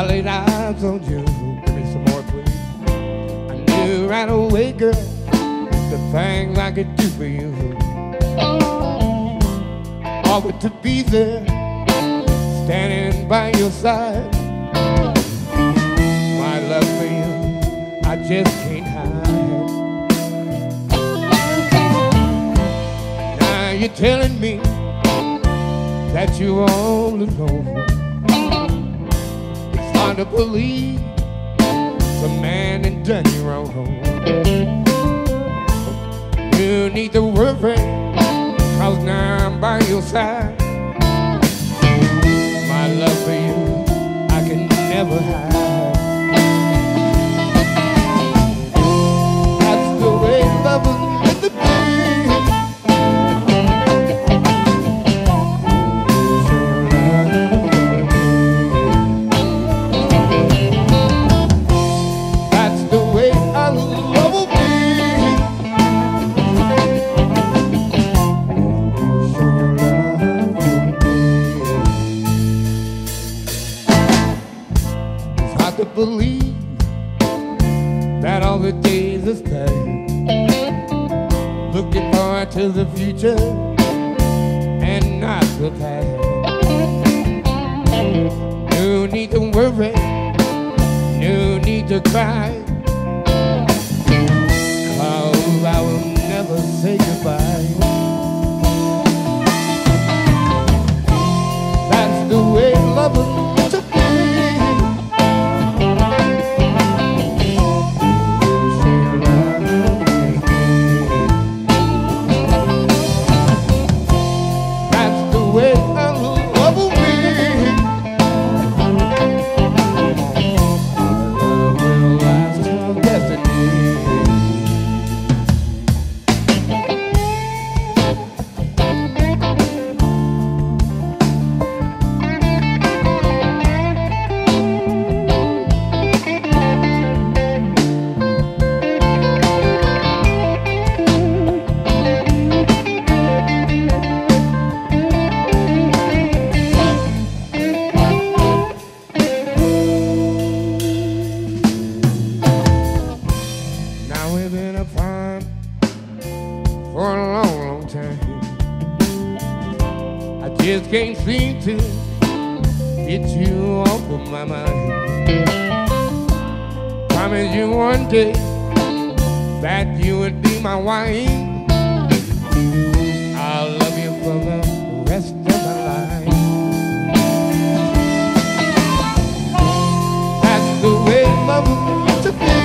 I laid eyes on you. Give me some more, please. I knew right away, girl, the things I could do for you. Always to be there, standing by your side. My love for you, I just can't hide. Now you're telling me that you're all alone. It's hard to believe some man and done you wrong. You need to worry, 'cause now I'm by your side. My love for you, I can never hide. That's the way love was meant to be. That's the way our love will be. To believe that all the days are spent looking forward to the future and not the past. No need to worry, no need to cry, 'cause I will never say goodbye. That's the way love is meant to be. Can't seem to get you off of my mind. Promise you one day that you would be my wife. I'll love you for the rest of my life. That's the way love is meant to be.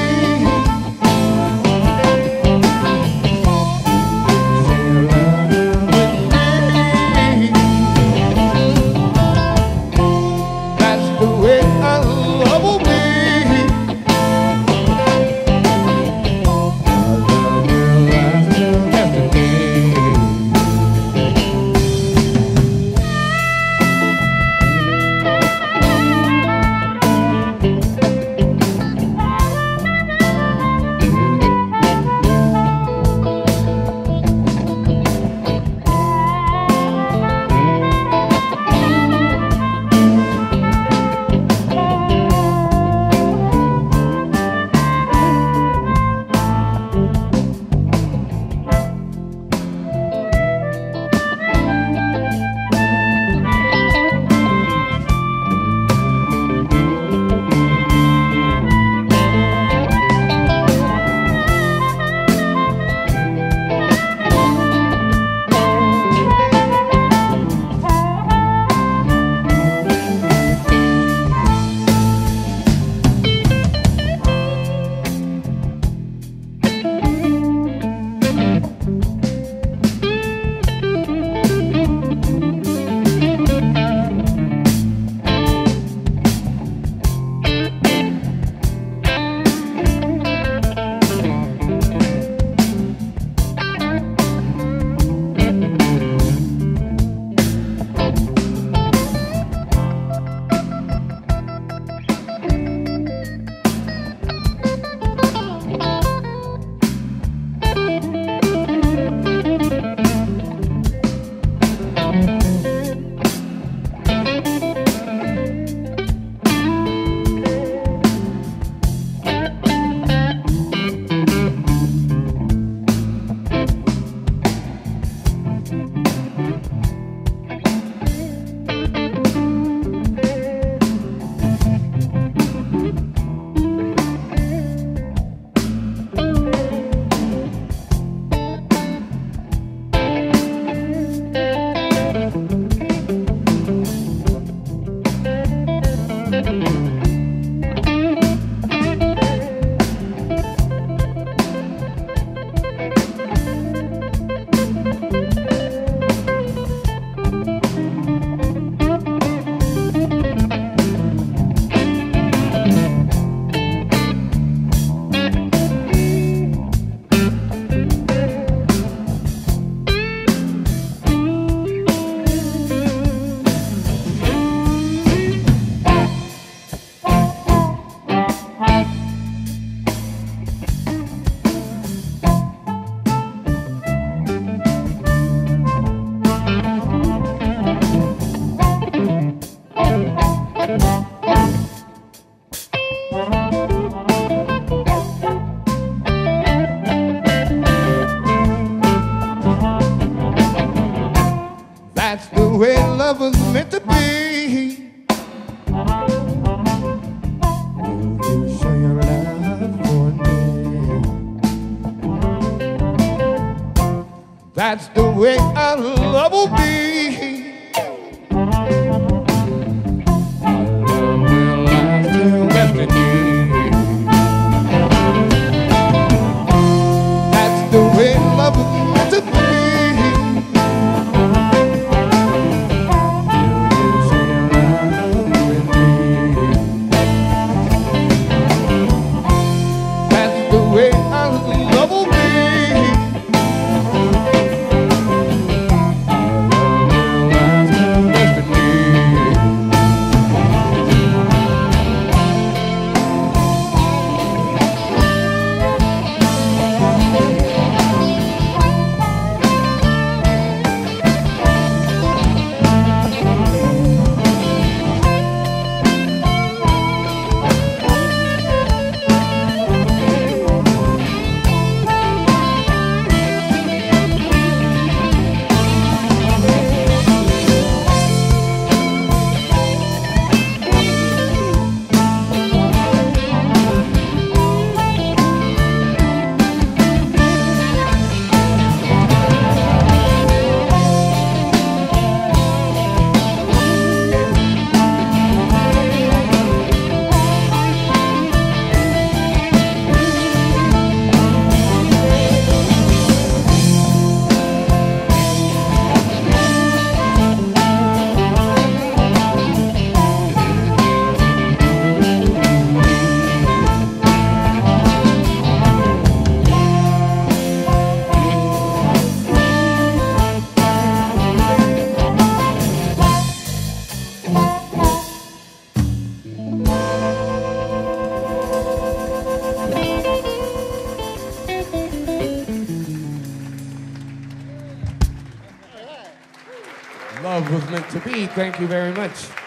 That's the way love was meant to be. Will you show your love for me? That's the way our love will be. Our love will last till destiny. That's the way love was meant to be. Love was meant to be. Thank you very much.